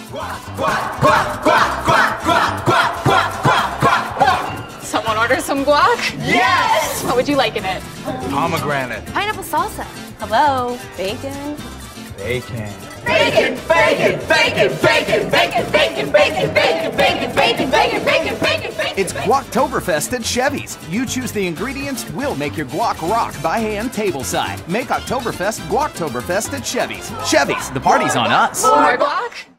Someone order some guac? Yes! What would you like in it? Pomegranate. Pineapple salsa. Hello? Bacon? Bacon. Bacon, bacon, bacon, bacon, bacon, bacon, bacon, bacon, bacon, bacon, bacon, bacon, bacon, bacon. It's Guactoberfest at Chevy's. You choose the ingredients, we'll make your guac rock by hand tableside. Make Oktoberfest Guactoberfest at Chevy's. Chevy's, the party's on us. More guac?